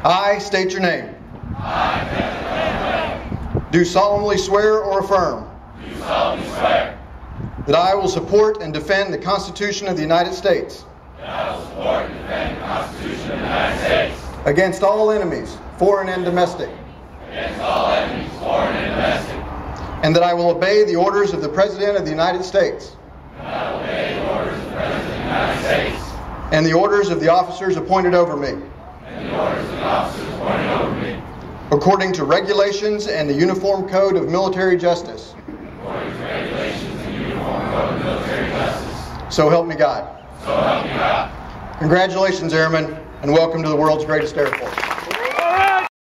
I state your name. I state your name. Do solemnly swear or affirm. Do solemnly swear. That I will support and defend the Constitution of the United States. That I will support and defend the Constitution of the United States. Against all enemies, foreign and domestic. Against all enemies, foreign and domestic. And that I will obey the orders of the President of the United States. And I will obey the orders of the President of the United States. And the orders of the officers appointed over me. And the orders of the officers appointed over me. According to regulations and the Uniform Code of Military Justice. According to regulations and the Uniform Code of Military Justice. So help me God. So help me God. Congratulations, Airmen, and welcome to the world's greatest Air Force.